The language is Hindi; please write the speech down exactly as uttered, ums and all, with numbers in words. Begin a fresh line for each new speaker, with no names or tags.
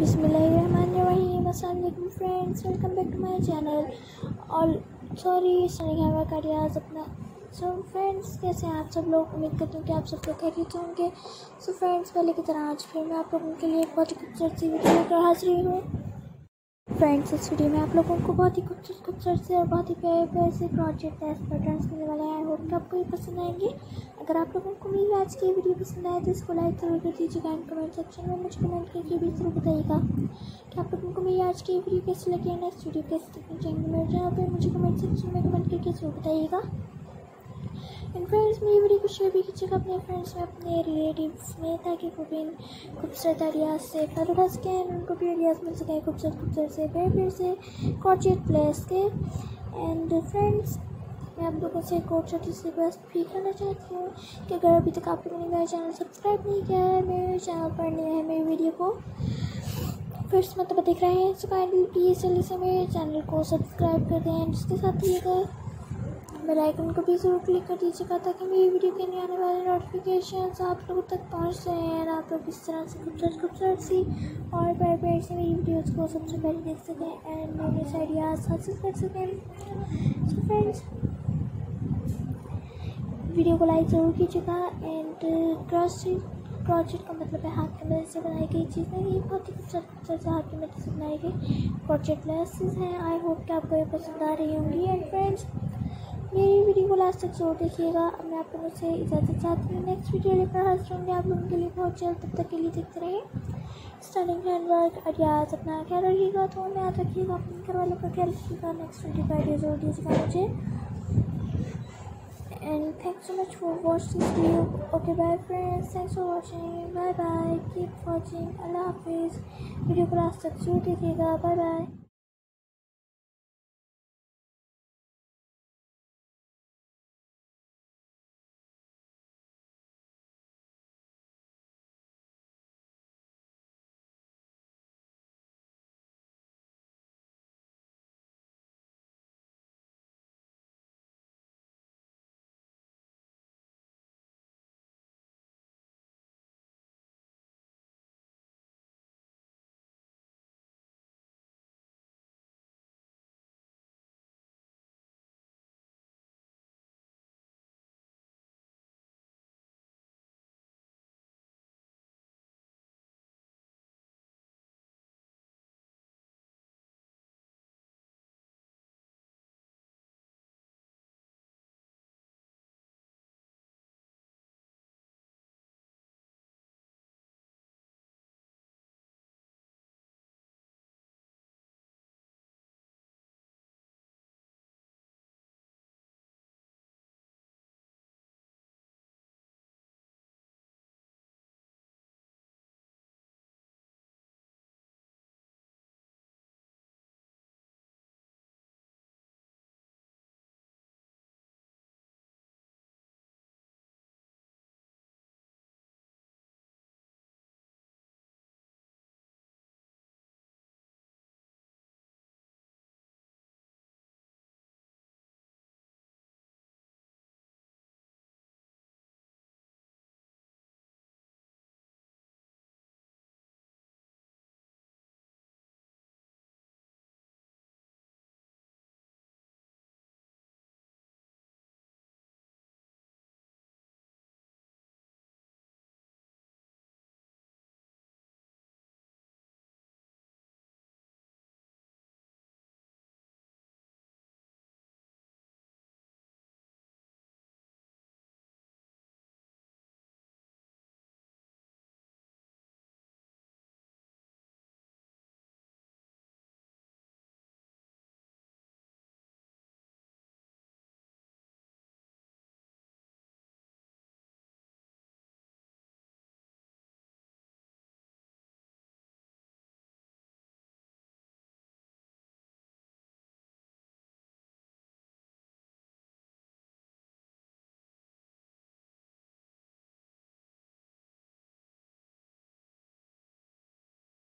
बिस्मिल्लाहिर्रहमानिर्रहीम। अस्सलाम वालेकुम friends, welcome back to my channel. और सॉरी सनी कैमरा का रियाज अपना। सो फ्रेंड्स, कैसे हैं आप सब लोग? उम्मीद करती हूँ कि आप सब लोग खैरियत होंगे। सो फ्रेंड्स, पहले की तरह आज फिर मैं आप लोगों के लिए एक बहुत ही खूबसूरत सी वीडियो लेकर हाजिर हूँ। फ्रेंड्स, इस वीडियो में आप लोगों को बहुत ही खूबसूरत खूबसूरत से और बहुत ही प्यारे प्यारे से क्रॉचेट टेस्ट पैटर्न्स मिलने वाले हैं। आई होप कि आपको ये पसंद आएंगे। अगर आप लोगों को मेरी आज की वीडियो पसंद आए तो इसको लाइक ज़रूर कर दीजिएगा। एंड कमेंट सेक्शन में मुझे कमेंट करके भी ज़रूर बताइएगा कि आप लोगों को मेरी आज की वीडियो कैसी लगी है। नेक्स्ट वीडियो कैसे देखना चाहेंगे मेरे चैनल पर, मुझे कमेंट सेक्शन में कमेंट करके ज़रूर बताइएगा। एंड फ्रेंड्स, मेरी वीडियो को शेयर भी कीजिएगा अपने फ्रेंड्स में, अपने रिलेटिव्स में, ताकि वो भी खूबसूरत आइडियाज़ से फ़ायदा उठा सकें। उनको भी आइडियाज़ मिल सकें खूबसूरत खूबसूरत से पेड़ पेड़ से क्रॉचेट प्लेस के। एंड फ्रेंड्स, मैं आप लोगों से एक और छोटी सी रिक्वेस्ट भी करना चाहती हूँ कि अगर अभी तक आप लोगों ने मेरा चैनल सब्सक्राइब नहीं किया है, मेरे चैनल पर नहीं है, मेरी वीडियो को फर्स्ट मतलब देख रहे हैं, सो काइंडली प्लीज़ जल्दी से मेरे चैनल को सब्सक्राइब कर दें। एंड इसके साथ ही अगर बेल आइकन को भी ज़रूर क्लिक कर दीजिएगा ताकि मेरी वीडियो के लिए आने वाले नोटिफिकेशंस आप लोगों तक पहुंच रहे हैं। आप लोग इस तरह से खूबसूरत खूबसूरत सी और प्यार प्यार से मेरी वीडियोस को सबसे पहले देख सकें एंड नए नए आइडियाज़ हासिल कर सकें। सो फ्रेंड्स, वीडियो को लाइक ज़रूर कीजिएगा। एंड क्रॉचेट क्रॉचेट का मतलब है हाथ की मदद से बनाई गई चीज़ें। ये बहुत ही खूबसूरत खूबसूरत से हाथ की मदद से बनाई गई क्रॉचेट लेसेस हैं। आई होप कि आपको ये पसंद आ रही होंगी। एंड फ्रेंड्स, मेरी वीडियो को लास्ट तक जरूर देखिएगा। अब मैं आप लोगों से इजाज़त चाहती हूँ। नेक्स्ट वीडियो लेकर हाजिर होंगे आप लोगों के लिए बहुत जल्द। तब तक के लिए देखते रहिए स्टार्टिंग हैंडवर्क आइडियाज़। अपना ख्याल रखिएगा, तो में याद रखिएगा, अपने घर वालों का ख्याल रखिएगा। नेक्स्ट वीडियो का आइडिया जरूर दीजिएगा मुझे। And thanks so much for watching this video. Okay bye friends, thanks for watching, bye bye, keep watching, अल्लाह हाफिज़। वीडियो को लास्ट तक जरूर देखिएगा। Bye bye.